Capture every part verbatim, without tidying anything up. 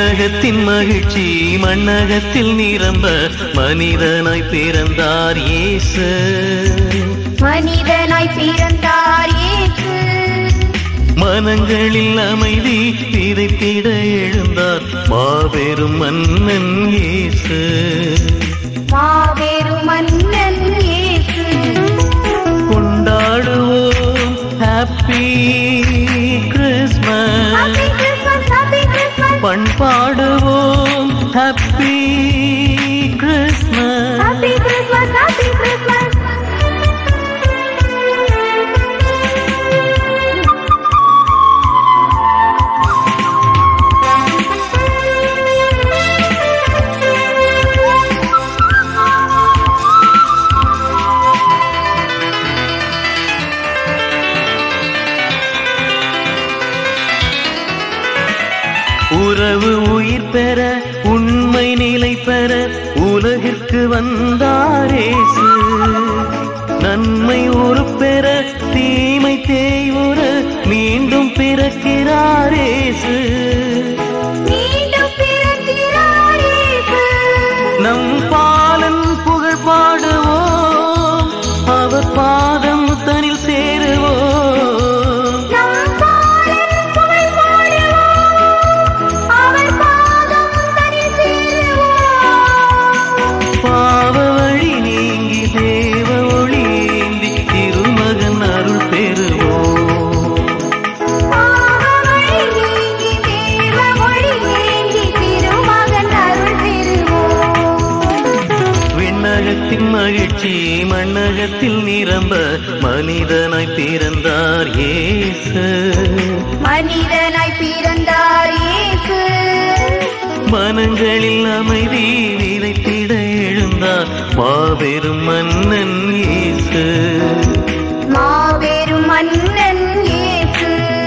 விண்ணகத்தின் மகிழ்ச்சி மண்ணகத்தில் நிரம்ப மனிதனாய் பிறந்தார் இயேசு. மனிதனாய் பிறந்தார் இயேசு. மனங்களில் அமைதி விதைத்திட எழுந்தார் மாபெரும் மன்னன் இயேசு. மாபெரும் மன்னன் இயேசு. கொண்டாடுவோம் ஹாப்பி கிறிஸ்மஸ். பண்பாடுவோம் happy Christmas. Happy Christmas, happy Christmas. உறவு உயிர் பெற உண்மை நிலை பெற உலகிற்கு வந்தார் இயேசு. நன்மை உரு பெற தீமை தேய்வுற மீண்டும் பிறக்கிறார் இயேசு. நம் பாலன் புகழ் பாடுவோம் அவர் பாதம் தனில் சேருவோம். மகிழ்ச்சி மண்ணகத்தில் நிரம்ப மனிதனாய் பிறந்தார் இயேசு. மனிதனாய் பிறந்தார் இயேசு. மனங்களில் அமைதி விதைத்திட எழுந்தார் மாபெரும் மன்னன் இயேசு. மாபெரும் மன்னன் இயேசு.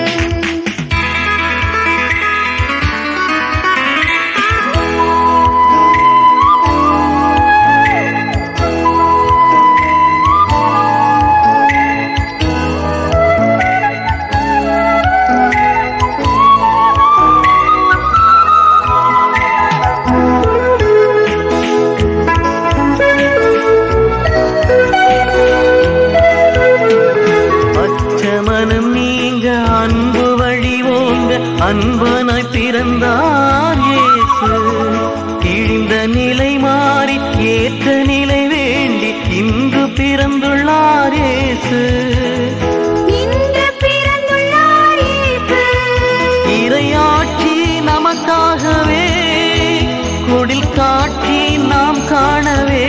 அன்பனாய் பிறந்தார் இயேசு. கிழிந்த நிலை மாறி ஏற்ற நிலை வேண்டி இன்று பிறந்துள்ளார் இயேசு. இறையாட்சி நமக்காகவே கொடில் காட்சி நாம் காணவே.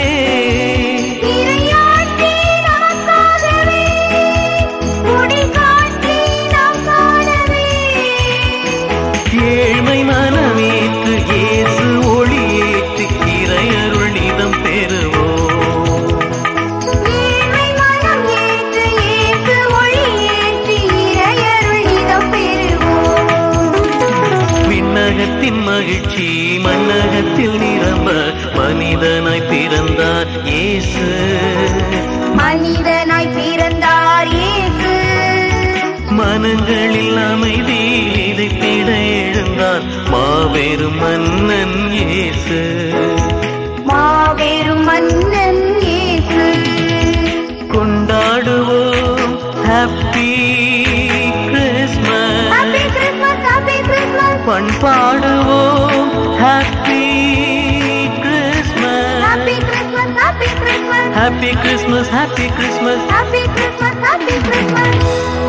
ஏழ்மை மனமேற்று இயேசு ஒளியேற்றி இறையருள் நிதம் பெறுவோம். விண்ணகத்தின் மகிழ்ச்சி மண்ணகத்தில் நிரம்ப மனிதனாய் பிறந்தார் இயேசு. மனிதனாய் பிறந்தார் இயேசு. மனங்களில் அமைதி விதைத்திட எழுந்தார் மாபெரும் மன்னன் இயேசு. மாபெரும் மன்னன் இயேசு. கொண்டாடுவோம் happy Christmas. Happy Christmas, happy Christmas. பண்பாடுவோம் happy Christmas. Happy Christmas, happy Christmas. Happy Christmas, happy Christmas. Happy Christmas, happy Christmas.